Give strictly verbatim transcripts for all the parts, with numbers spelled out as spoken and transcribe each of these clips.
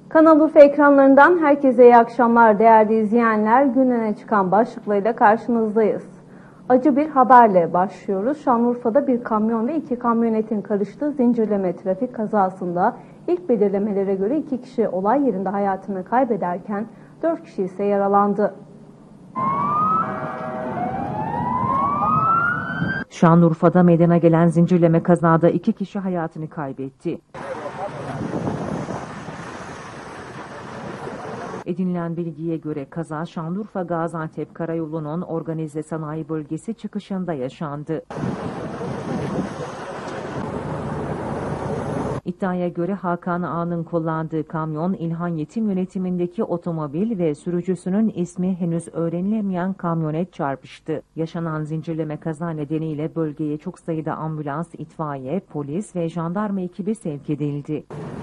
Kanal Urfa ekranlarından herkese iyi akşamlar değerli izleyenler. Gün öne çıkan başlıklarıyla karşınızdayız. Acı bir haberle başlıyoruz. Şanlıurfa'da bir kamyon ve iki kamyonetin karıştığı zincirleme trafik kazasında ilk belirlemelere göre iki kişi olay yerinde hayatını kaybederken dört kişi ise yaralandı. Şanlıurfa'da meydana gelen zincirleme kazada iki kişi hayatını kaybetti. Edinilen bilgiye göre kaza Şanlıurfa-Gaziantep Karayolu'nun organize sanayi bölgesi çıkışında yaşandı. İddiaya göre Hakan Ağa'nın kullandığı kamyon İlhan Yetim yönetimindeki otomobil ve sürücüsünün ismi henüz öğrenilemeyen kamyonet çarpıştı. Yaşanan zincirleme kaza nedeniyle bölgeye çok sayıda ambulans, itfaiye, polis ve jandarma ekibi sevk edildi.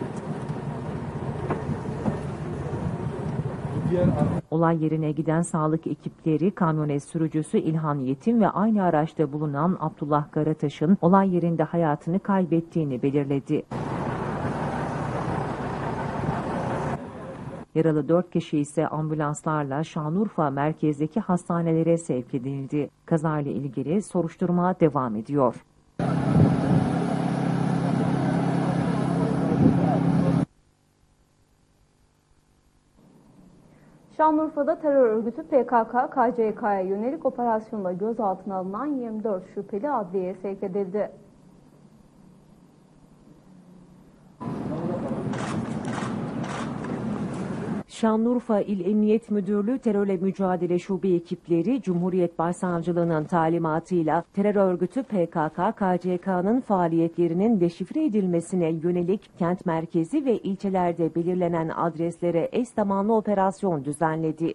Olay yerine giden sağlık ekipleri kamyonet sürücüsü İlhan Yetim ve aynı araçta bulunan Abdullah Karataş'ın olay yerinde hayatını kaybettiğini belirledi. Yaralı dört kişi ise ambulanslarla Şanlıurfa merkezdeki hastanelere sevk edildi. Kazayla ilgili soruşturma devam ediyor. Şanlıurfa'da terör örgütü P K K K C K'ya yönelik operasyonda gözaltına alınan yirmi dört şüpheli adliyeye sevk edildi. Şanlıurfa İl Emniyet Müdürlüğü Terörle Mücadele Şube ekipleri Cumhuriyet Başsavcılığı'nın talimatıyla terör örgütü P K K K C K'nın faaliyetlerinin deşifre edilmesine yönelik kent merkezi ve ilçelerde belirlenen adreslere eş zamanlı operasyon düzenledi.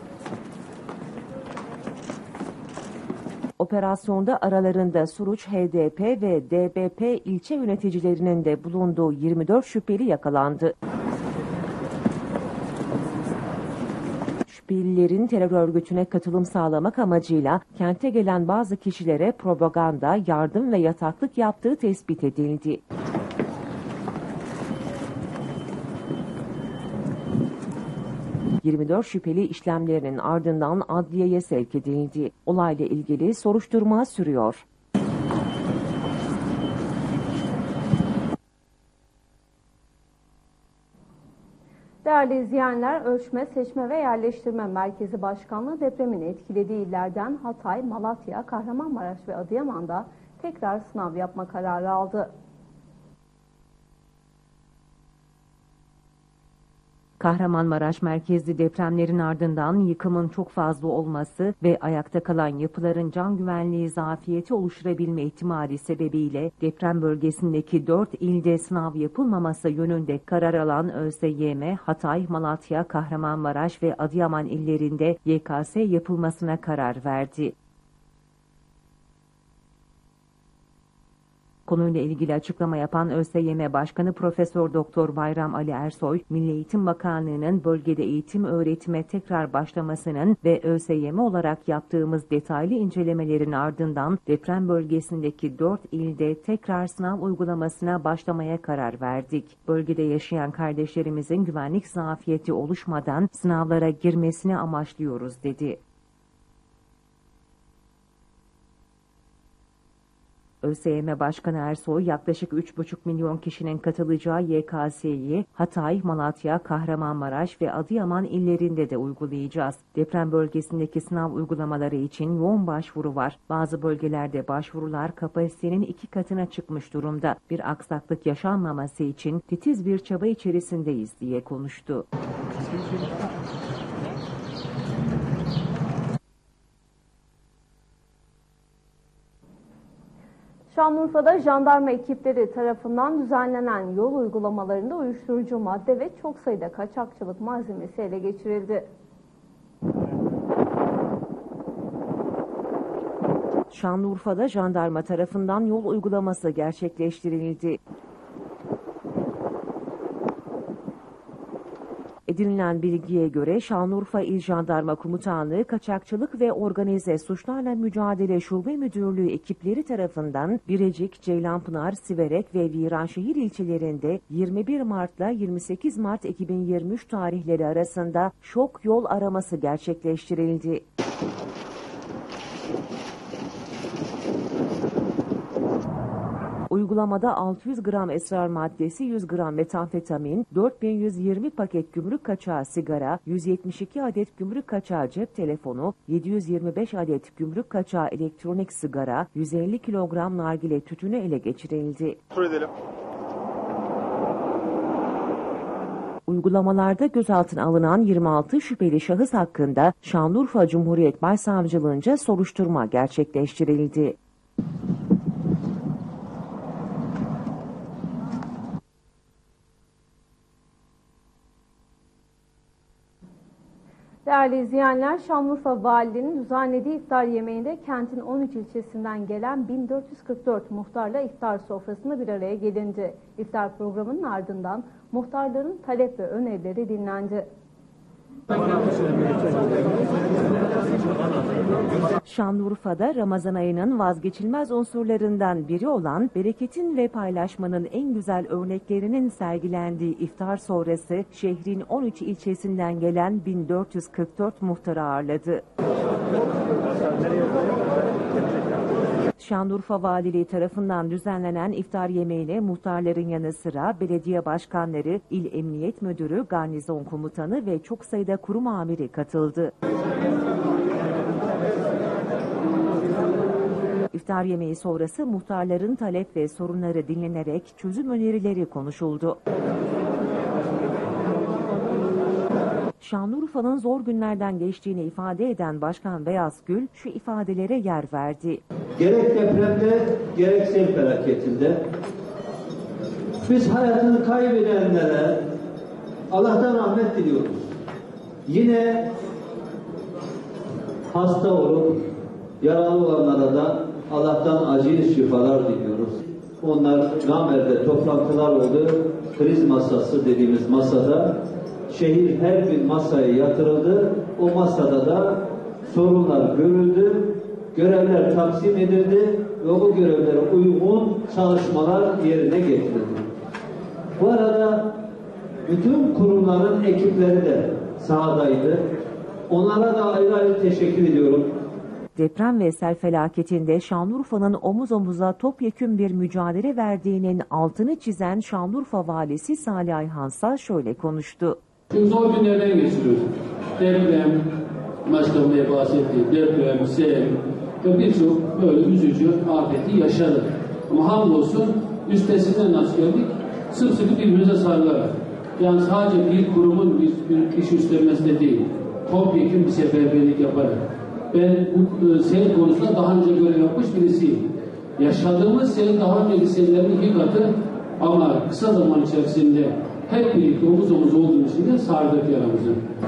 Operasyonda aralarında Suruç H D P ve D B P ilçe yöneticilerinin de bulunduğu yirmi dört şüpheli yakalandı. Şüphelilerin terör örgütüne katılım sağlamak amacıyla kente gelen bazı kişilere propaganda, yardım ve yataklık yaptığı tespit edildi. yirmi dört şüpheli işlemlerinin ardından adliyeye sevk edildi. Olayla ilgili soruşturma sürüyor. Değerli izleyenler, Ölçme, Seçme ve Yerleştirme Merkezi Başkanlığı depremin etkilediği illerden Hatay, Malatya, Kahramanmaraş ve Adıyaman'da tekrar sınav yapma kararı aldı. Kahramanmaraş merkezli depremlerin ardından yıkımın çok fazla olması ve ayakta kalan yapıların can güvenliği zafiyeti oluşturabilme ihtimali sebebiyle deprem bölgesindeki dört ilde sınav yapılmaması yönünde karar alan Ö S Y M, Hatay, Malatya, Kahramanmaraş ve Adıyaman illerinde Y K S yapılmasına karar verdi. Konuyla ilgili açıklama yapan Ö S Y M Başkanı Profesör Doktor Bayram Ali Ersoy, Milli Eğitim Bakanlığı'nın bölgede eğitim öğretime tekrar başlamasının ve Ö S Y M olarak yaptığımız detaylı incelemelerin ardından deprem bölgesindeki dört ilde tekrar sınav uygulamasına başlamaya karar verdik. Bölgede yaşayan kardeşlerimizin güvenlik zafiyeti oluşmadan sınavlara girmesini amaçlıyoruz dedi. Ö S Y M Başkanı Ersoy, yaklaşık üç buçuk milyon kişinin katılacağı Y K S'yi Hatay, Malatya, Kahramanmaraş ve Adıyaman illerinde de uygulayacağız. Deprem bölgesindeki sınav uygulamaları için yoğun başvuru var. Bazı bölgelerde başvurular kapasitenin iki katına çıkmış durumda. Bir aksaklık yaşanmaması için titiz bir çaba içerisindeyiz diye konuştu. Şanlıurfa'da jandarma ekipleri tarafından düzenlenen yol uygulamalarında uyuşturucu madde ve çok sayıda kaçakçılık malzemesi ele geçirildi. Şanlıurfa'da jandarma tarafından yol uygulaması gerçekleştirildi. Edinilen bilgiye göre Şanlıurfa İl Jandarma Komutanlığı Kaçakçılık ve Organize Suçlarla Mücadele Şube Müdürlüğü ekipleri tarafından Birecik, Ceylanpınar, Siverek ve Viranşehir ilçelerinde yirmi bir Mart'la yirmi sekiz Mart iki bin yirmi üç tarihleri arasında şok yol araması gerçekleştirildi. Uygulamada altı yüz gram esrar maddesi, yüz gram metamfetamin, dört bin yüz yirmi paket gümrük kaçağı sigara, yüz yetmiş iki adet gümrük kaçağı cep telefonu, yedi yüz yirmi beş adet gümrük kaçağı elektronik sigara, yüz elli kilogram nargile tütünü ele geçirildi. Edelim. Uygulamalarda gözaltına alınan yirmi altı şüpheli şahıs hakkında Şanlıurfa Cumhuriyet Başsavcılığınca soruşturma gerçekleştirildi. Değerli izleyenler, Şanlıurfa Valiliğinin düzenlediği iftar yemeğinde kentin on üç ilçesinden gelen bin dört yüz kırk dört muhtarla iftar sofrasında bir araya gelindi. İftar programının ardından muhtarların talep ve önerileri dinlendi. Şanlıurfa'da Ramazan ayının vazgeçilmez unsurlarından biri olan bereketin ve paylaşmanın en güzel örneklerinin sergilendiği iftar sonrası şehrin on üç ilçesinden gelen bin dört yüz kırk dört muhtarı ağırladı. Şanlıurfa Valiliği tarafından düzenlenen iftar yemeğine muhtarların yanı sıra belediye başkanları, il emniyet müdürü, garnizon komutanı ve çok sayıda kurum amiri katıldı. İftar yemeği sonrası muhtarların talep ve sorunları dinlenerek çözüm önerileri konuşuldu. Şanlıurfa'nın zor günlerden geçtiğini ifade eden Başkan Beyaz Gül şu ifadelere yer verdi. Gerek depremde gerek sel felaketinde biz hayatını kaybedenlere Allah'tan rahmet diliyoruz. Yine hasta olup yaralı olanlara da Allah'tan acil şifalar diliyoruz. Onlar Gamer'de toplantılar oldu. Kriz masası dediğimiz masada şehir her bir masaya yatırıldı. O masada da sorunlar görüldü. Görevler taksim edildi ve bu görevlere uygun çalışmalar yerine getirildi. Bu arada bütün kurumların ekipleri de sahadaydı. Onlara da ayrı ayrı teşekkür ediyorum. Deprem ve sel felaketinde Şanlıurfa'nın omuz omuza topyekün bir mücadele verdiğinin altını çizen Şanlıurfa Valisi Salih Ayhansa şöyle konuştu. Çünkü zor günlerden geçiriyoruz. Deprem, Başkan Bey bahsettiği deprem, sel ve birçok böyle üzücü afeti yaşadık. Ama hamdolsun üstesinden nasıl geldik? Sımsıkı birbirimize sarılarak. Yani sadece bir kurumun bir, bir iş üstlenmesi de değil. Topyekun bir seferberlik yaparak. Ben bu sel konusunda daha önce görev yapmış birisiyim. Yaşadığımız sel daha önceki sellerin iki katı ama kısa zaman içerisinde hep birlikte omuz omuz olduğumuz için de sardık yaramızı.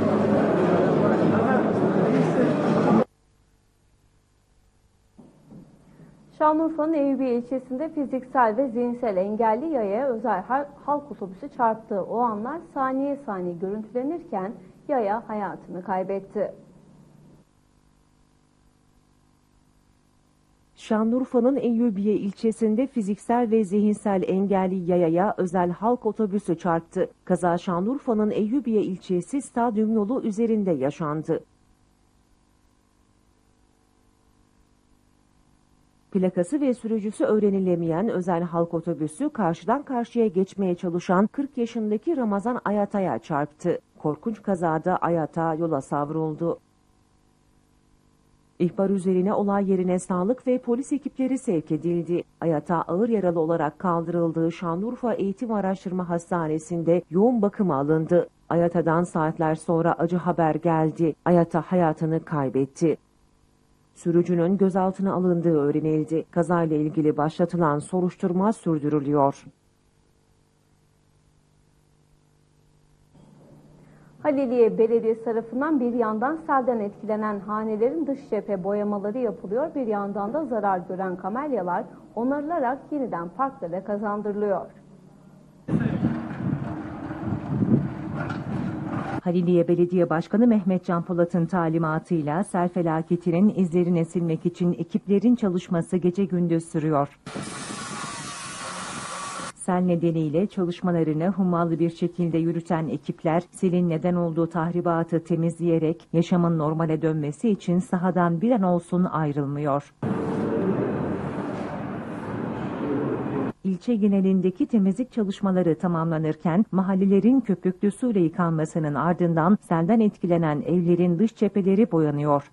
Şanlıurfa'nın Eyüpiye ilçesinde fiziksel ve zihinsel engelli yayaya özel halk otobüsü çarptı. O anlar saniye saniye görüntülenirken yaya hayatını kaybetti. Şanlıurfa'nın Eyüpiye ilçesinde fiziksel ve zihinsel engelli yayaya özel halk otobüsü çarptı. Kaza Şanlıurfa'nın Eyüpiye ilçesi Stadyum yolu üzerinde yaşandı. Plakası ve sürücüsü öğrenilemeyen özel halk otobüsü karşıdan karşıya geçmeye çalışan kırk yaşındaki Ramazan Ayatay'a çarptı. Korkunç kazada Ayata yola savruldu. İhbar üzerine olay yerine sağlık ve polis ekipleri sevk edildi. Ayata ağır yaralı olarak kaldırıldığı Şanlıurfa Eğitim Araştırma Hastanesi'nde yoğun bakıma alındı. Ayata'dan saatler sonra acı haber geldi. Ayata hayatını kaybetti. Sürücünün gözaltına alındığı öğrenildi. Kazayla ilgili başlatılan soruşturma sürdürülüyor. Haliliye Belediyesi tarafından bir yandan selden etkilenen hanelerin dış cephe boyamaları yapılıyor, bir yandan da zarar gören kamelyalar onarılarak yeniden parklara kazandırılıyor. Haliliye Belediye Başkanı Mehmet Can Polat'ın talimatıyla sel felaketinin izlerini silmek için ekiplerin çalışması gece gündüz sürüyor. Sel nedeniyle çalışmalarını hummalı bir şekilde yürüten ekipler, selin neden olduğu tahribatı temizleyerek yaşamın normale dönmesi için sahadan bir an olsun ayrılmıyor. İlçe genelindeki temizlik çalışmaları tamamlanırken mahallelerin köpüklü suyla yıkanmasının ardından selden etkilenen evlerin dış cepheleri boyanıyor.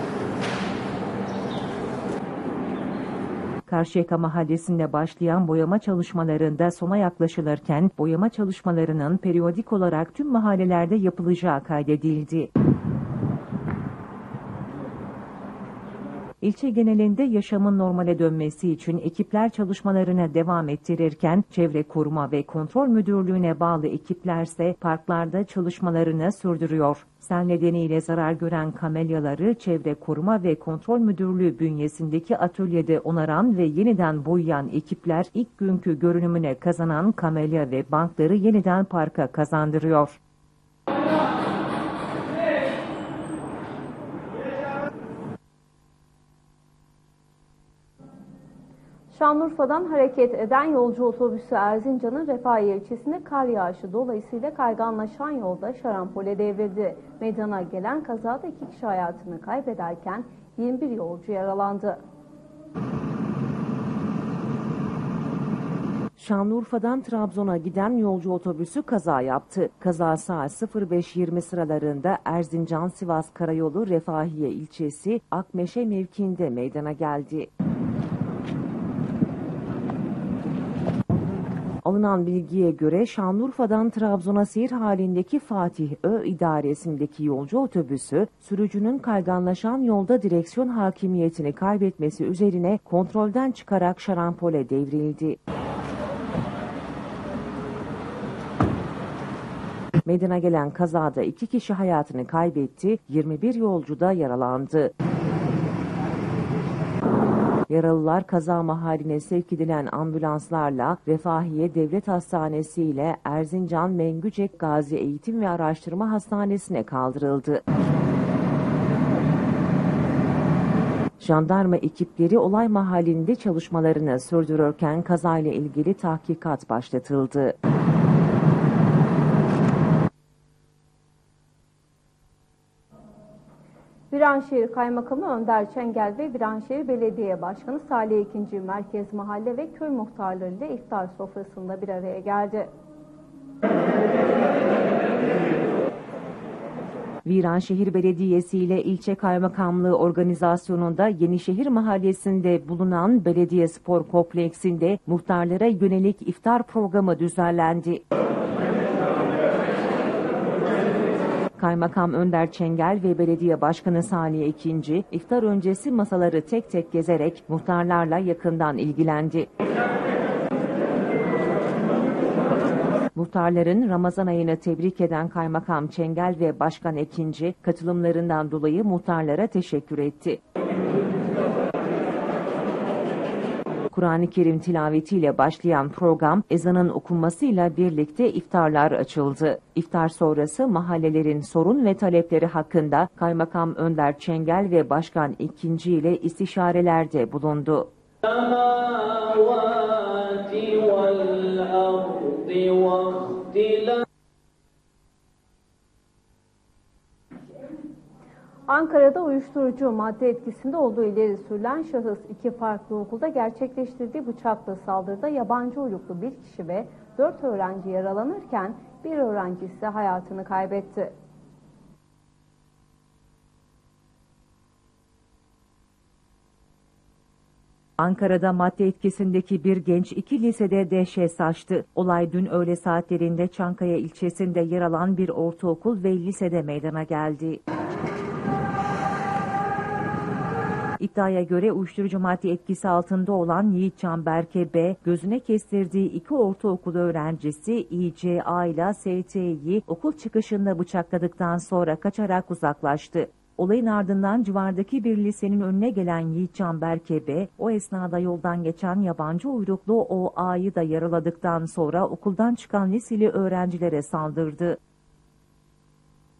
Karşıyaka Mahallesi'nde başlayan boyama çalışmalarında sona yaklaşılırken boyama çalışmalarının periyodik olarak tüm mahallelerde yapılacağı kaydedildi. İlçe genelinde yaşamın normale dönmesi için ekipler çalışmalarına devam ettirirken Çevre Koruma ve Kontrol Müdürlüğü'ne bağlı ekiplerse parklarda çalışmalarını sürdürüyor. Sel nedeniyle zarar gören kamelyaları Çevre Koruma ve Kontrol Müdürlüğü bünyesindeki atölyede onaran ve yeniden boyayan ekipler ilk günkü görünümüne kazanan kamelya ve bankları yeniden parka kazandırıyor. Şanlıurfa'dan hareket eden yolcu otobüsü Erzincan'ın Refahiye ilçesinde kar yağışı dolayısıyla kayganlaşan yolda şarampole devrildi. Meydana gelen kazada iki kişi hayatını kaybederken yirmi bir yolcu yaralandı. Şanlıurfa'dan Trabzon'a giden yolcu otobüsü kaza yaptı. Kaza saat sıfır beş yirmi sıralarında Erzincan-Sivas Karayolu Refahiye ilçesi Akmeşe mevkiinde meydana geldi. Alınan bilgiye göre Şanlıurfa'dan Trabzon'a seyir halindeki Fatih Ö idaresindeki yolcu otobüsü, sürücünün kayganlaşan yolda direksiyon hakimiyetini kaybetmesi üzerine kontrolden çıkarak şarampole devrildi. Meydana gelen kazada iki kişi hayatını kaybetti, yirmi bir yolcu da yaralandı. Yaralılar kaza mahalline sevk edilen ambulanslarla Refahiye Devlet Hastanesi ile Erzincan Mengücek Gazi Eğitim ve Araştırma Hastanesi'ne kaldırıldı. Jandarma ekipleri olay mahallinde çalışmalarını sürdürürken kazayla ilgili tahkikat başlatıldı. Viranşehir Kaymakamı Önder Çengel ve Viranşehir Belediye Başkanı Salih ikinci. Merkez Mahalle ve Köy muhtarları ile iftar sofrasında bir araya geldi. Viranşehir Belediyesi ile İlçe Kaymakamlığı organizasyonunda Yenişehir Mahallesi'nde bulunan Belediye Spor Kompleksinde muhtarlara yönelik iftar programı düzenlendi. Kaymakam Önder Çengel ve Belediye Başkanı Salih ikinci. iftar öncesi masaları tek tek gezerek muhtarlarla yakından ilgilendi. Muhtarların Ramazan ayını tebrik eden Kaymakam Çengel ve Başkan ikinci. katılımlarından dolayı muhtarlara teşekkür etti. Kur'an-ı Kerim tilavetiyle başlayan program ezanın okunmasıyla birlikte iftarlar açıldı. İftar sonrası mahallelerin sorun ve talepleri hakkında Kaymakam Önder Çengel ve Başkan ikinci. ile istişarelerde bulundu. Ankara'da uyuşturucu madde etkisinde olduğu ileri sürülen şahıs iki farklı okulda gerçekleştirdiği bıçaklı saldırıda yabancı uyruklu bir kişi ve dört öğrenci yaralanırken bir öğrenci ise hayatını kaybetti. Ankara'da madde etkisindeki bir genç iki lisede dehşet saçtı. Olay dün öğle saatlerinde Çankaya ilçesinde yer alan bir ortaokul ve lisede meydana geldi. İddiaya göre uyuşturucu madde etkisi altında olan Yiğitcan Berke B, gözüne kestirdiği iki ortaokul öğrencisi İ C A ile S T'yi okul çıkışında bıçakladıktan sonra kaçarak uzaklaştı. Olayın ardından civardaki bir lisenin önüne gelen Yiğitcan Berke B, o esnada yoldan geçen yabancı uyruklu O A'yı da yaraladıktan sonra okuldan çıkan liseli öğrencilere saldırdı.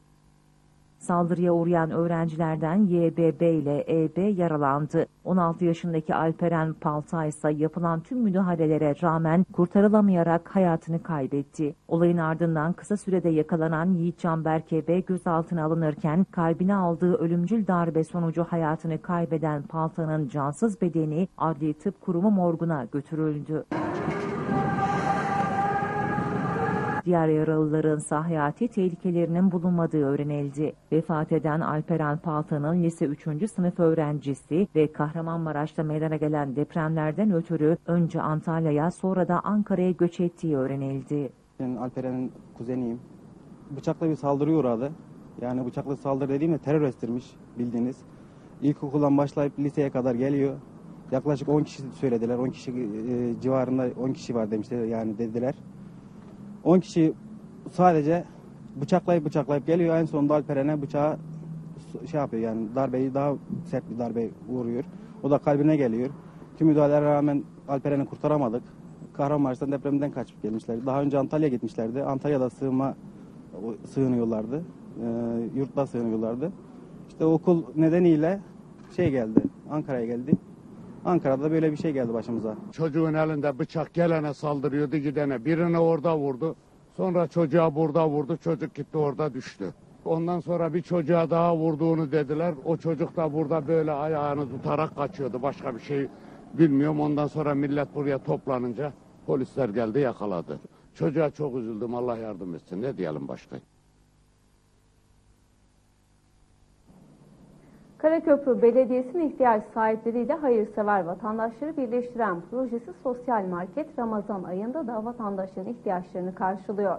Saldırıya uğrayan öğrencilerden Y B B ile E B yaralandı. on altı yaşındaki Alperen Paltay ise yapılan tüm müdahalelere rağmen kurtarılamayarak hayatını kaybetti. Olayın ardından kısa sürede yakalanan Yiğitcan Berkebe gözaltına alınırken kalbine aldığı ölümcül darbe sonucu hayatını kaybeden Paltay'ın cansız bedeni Adli Tıp Kurumu morguna götürüldü. Diğer yaralıların ise hayati tehlikelerinin bulunmadığı öğrenildi. Vefat eden Alperen Paltay'ın lise üçüncü sınıf öğrencisi ve Kahramanmaraş'ta meydana gelen depremlerden ötürü önce Antalya'ya sonra da Ankara'ya göç ettiği öğrenildi. Ben Alperen'in kuzeniyim. Bıçakla bir saldırıya uğradı. Yani bıçakla saldırı dediğimde terör estirmiş bildiğiniz. İlkokuldan başlayıp liseye kadar geliyor. Yaklaşık on kişi söylediler. on kişi e, civarında on kişi var demişler yani dediler. on kişi sadece bıçaklayıp bıçaklayıp geliyor. En sonunda Alperen'e bıçağı şey yapıyor yani darbeyi daha sert bir darbe vuruyor. O da kalbine geliyor. Tüm müdahalelere rağmen Alperen'i kurtaramadık. Kahramanmaraş'tan depremden kaçıp gelmişler. Daha önce Antalya'ya gitmişlerdi. Antalya'da sığınma sığınıyorlardı. E, yurtta sığınıyorlardı. İşte okul nedeniyle şey geldi. Ankara'ya geldi. Ankara'da böyle bir şey geldi başımıza. Çocuğun elinde bıçak gelene saldırıyordu gidene. Birini orada vurdu. Sonra çocuğa burada vurdu. Çocuk gitti orada düştü. Ondan sonra bir çocuğa daha vurduğunu dediler. O çocuk da burada böyle ayağını tutarak kaçıyordu. Başka bir şey bilmiyorum. Ondan sonra millet buraya toplanınca polisler geldi yakaladı. Çocuğa çok üzüldüm. Allah yardım etsin. Ne diyelim başka? Karaköprü Belediyesi'nin ihtiyaç sahipleriyle hayırsever vatandaşları birleştiren projesi Sosyal Market Ramazan ayında da vatandaşların ihtiyaçlarını karşılıyor.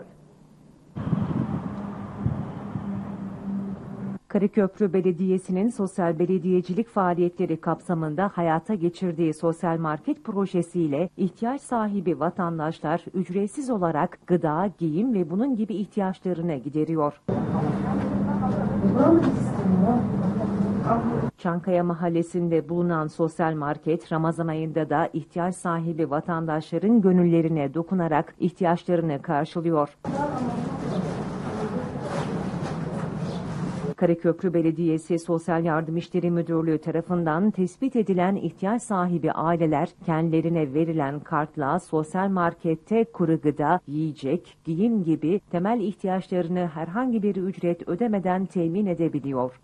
Karaköprü Belediyesi'nin sosyal belediyecilik faaliyetleri kapsamında hayata geçirdiği sosyal market projesiyle ihtiyaç sahibi vatandaşlar ücretsiz olarak gıda, giyim ve bunun gibi ihtiyaçlarını gideriyor. Çankaya Mahallesi'nde bulunan sosyal market Ramazan ayında da ihtiyaç sahibi vatandaşların gönüllerine dokunarak ihtiyaçlarını karşılıyor. Karaköprü Belediyesi Sosyal Yardım İşleri Müdürlüğü tarafından tespit edilen ihtiyaç sahibi aileler kendilerine verilen kartla sosyal markette kuru gıda, yiyecek, giyim gibi temel ihtiyaçlarını herhangi bir ücret ödemeden temin edebiliyor.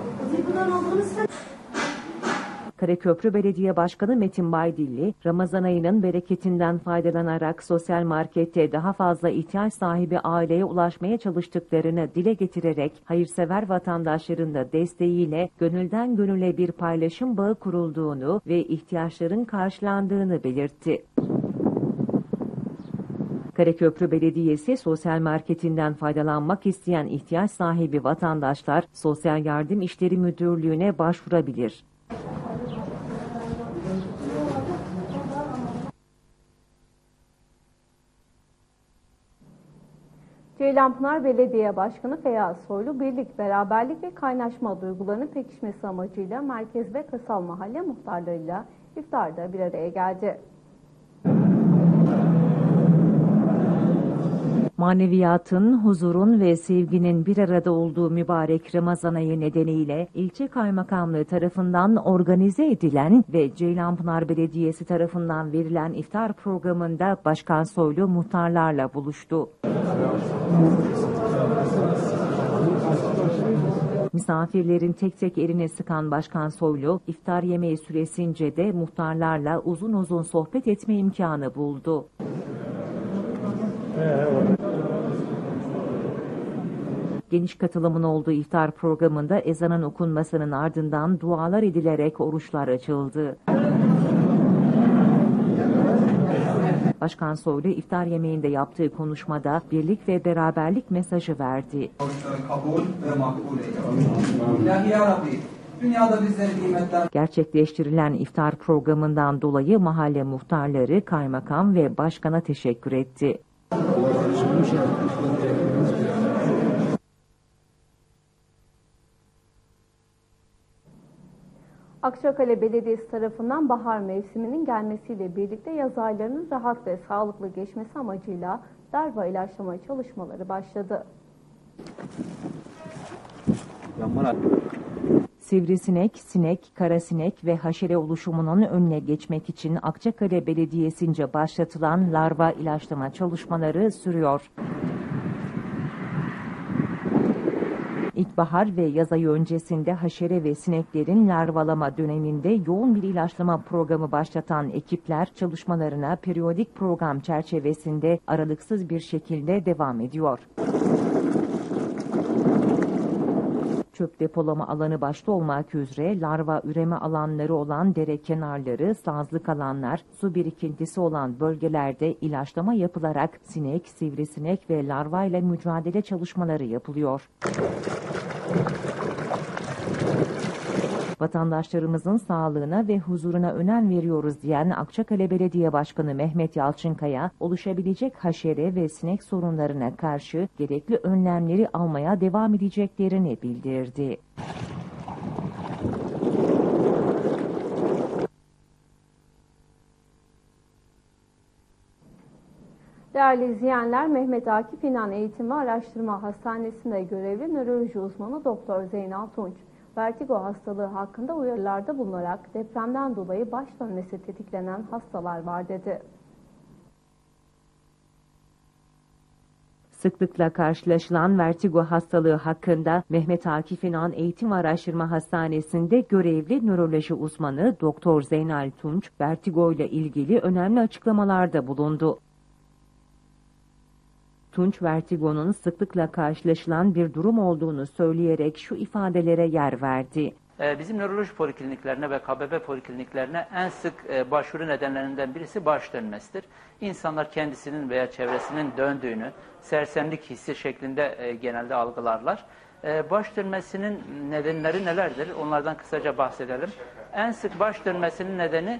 Karaköprü Belediye Başkanı Metin Baydilli, Ramazan ayının bereketinden faydalanarak sosyal markette daha fazla ihtiyaç sahibi aileye ulaşmaya çalıştıklarını dile getirerek hayırsever vatandaşların da desteğiyle gönülden gönüle bir paylaşım bağı kurulduğunu ve ihtiyaçların karşılandığını belirtti. Karaköprü Belediyesi sosyal marketinden faydalanmak isteyen ihtiyaç sahibi vatandaşlar Sosyal Yardım İşleri Müdürlüğü'ne başvurabilir. Ceylanpınar Belediye Başkanı Feyyaz Soylu, birlik, beraberlik ve kaynaşma duygularının pekişmesi amacıyla Merkez ve Kırsal Mahalle muhtarlarıyla iftarda bir araya geldi. Maneviyatın, huzurun ve sevginin bir arada olduğu mübarek Ramazan ayı nedeniyle ilçe kaymakamlığı tarafından organize edilen ve Ceylanpınar Belediyesi tarafından verilen iftar programında Başkan Soylu muhtarlarla buluştu. Misafirlerin tek tek eline sıkan Başkan Soylu, iftar yemeği süresince de muhtarlarla uzun uzun sohbet etme imkanı buldu. Geniş katılımın olduğu iftar programında ezanın okunmasının ardından dualar edilerek oruçlar açıldı. Başkan Soylu iftar yemeğinde yaptığı konuşmada birlik ve beraberlik mesajı verdi. Kabul ve makbul eyle. İlahi ya Rabbi, dünyada bizleri nimetler... Gerçekleştirilen iftar programından dolayı mahalle muhtarları, kaymakam ve başkana teşekkür etti. Akçakale Belediyesi tarafından bahar mevsiminin gelmesiyle birlikte yaz aylarının rahat ve sağlıklı geçmesi amacıyla darbe ilaçlama çalışmaları başladı. Yanmalar. Sivrisinek, sinek, karasinek ve haşere oluşumunun önüne geçmek için Akçakale Belediyesi'nce başlatılan larva ilaçlama çalışmaları sürüyor. İlkbahar ve yaz ayı öncesinde haşere ve sineklerin larvalama döneminde yoğun bir ilaçlama programı başlatan ekipler çalışmalarına periyodik program çerçevesinde aralıksız bir şekilde devam ediyor. Çöp depolama alanı başta olmak üzere larva üreme alanları olan dere kenarları, sazlık alanlar, su birikintisi olan bölgelerde ilaçlama yapılarak sinek, sivrisinek ve larva ile mücadele çalışmaları yapılıyor. Vatandaşlarımızın sağlığına ve huzuruna önem veriyoruz diyen Akçakale Belediye Başkanı Mehmet Yalçınkaya, oluşabilecek haşere ve sinek sorunlarına karşı gerekli önlemleri almaya devam edeceklerini bildirdi. Değerli izleyenler, Mehmet Akif İnan Eğitim ve Araştırma Hastanesi'nde görevli nöroloji uzmanı Doktor Zeynal Tunç, vertigo hastalığı hakkında uyarılarda bulunarak depremden dolayı baş dönmesi tetiklenen hastalar var dedi. Sıklıkla karşılaşılan vertigo hastalığı hakkında Mehmet Akif İnan Eğitim ve Araştırma Hastanesi'nde görevli nöroloji uzmanı Doktor Zeynal Tunç, vertigo ile ilgili önemli açıklamalarda bulundu. Tunç, vertigonun sıklıkla karşılaşılan bir durum olduğunu söyleyerek şu ifadelere yer verdi. Bizim nöroloji polikliniklerine ve K B B polikliniklerine en sık başvuru nedenlerinden birisi baş dönmesidir. İnsanlar kendisinin veya çevresinin döndüğünü, sersemlik hissi şeklinde genelde algılarlar. Baş dönmesinin nedenleri nelerdir? Onlardan kısaca bahsedelim. En sık baş dönmesinin nedeni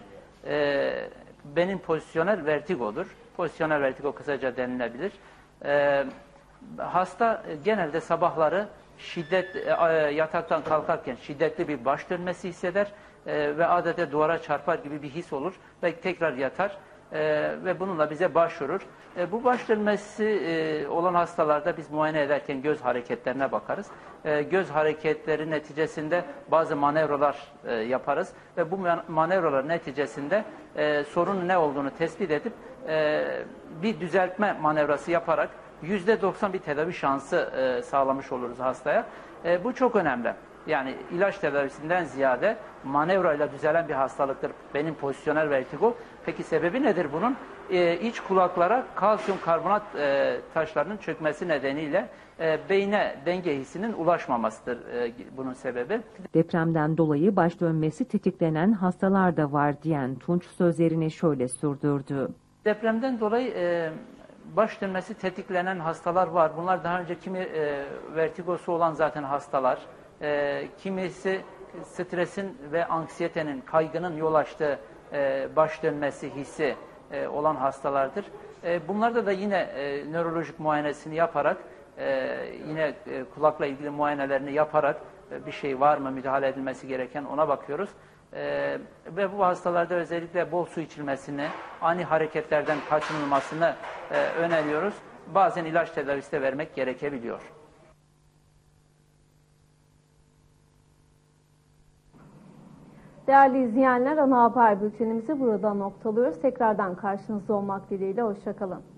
benim pozisyonel vertigodur. Pozisyonel vertigo kısaca denilebilir. Ee, hasta genelde sabahları şiddet e, yataktan kalkarken şiddetli bir baş dönmesi hisseder e, ve adeta duvara çarpar gibi bir his olur ve tekrar yatar e, ve bununla bize başvurur. E, bu baş dönmesi e, olan hastalarda biz muayene ederken göz hareketlerine bakarız. E, göz hareketleri neticesinde bazı manevralar e, yaparız ve bu manevralar neticesinde e, sorunun ne olduğunu tespit edip e, bir düzeltme manevrası yaparak yüzde doksan bir tedavi şansı e, sağlamış oluruz hastaya. E, bu çok önemli. Yani ilaç tedavisinden ziyade manevrayla düzelen bir hastalıktır benim pozisyonel vertigo. Peki sebebi nedir bunun? E, iç kulaklara kalsiyum karbonat e, taşlarının çökmesi nedeniyle e, beyne denge hissinin ulaşmamasıdır e, bunun sebebi. Depremden dolayı baş dönmesi tetiklenen hastalar da var diyen Tunç sözlerini şöyle sürdürdü. Depremden dolayı e, baş dönmesi tetiklenen hastalar var. Bunlar daha önce kimi e, vertigosu olan zaten hastalar, e, kimisi stresin ve anksiyetenin, kaygının yol açtığı e, baş dönmesi hissi e, olan hastalardır. E, bunlarda da yine e, nörolojik muayenesini yaparak, e, yine e, kulakla ilgili muayenelerini yaparak e, bir şey var mı, müdahale edilmesi gereken ona bakıyoruz. Ee, ve bu hastalarda özellikle bol su içilmesini, ani hareketlerden kaçınılmasını e, öneriyoruz. Bazen ilaç tedavisi de vermek gerekebiliyor. Değerli izleyenler, ana haber bültenimizi burada noktalıyoruz. Tekrardan karşınızda olmak dileğiyle, hoşça kalın.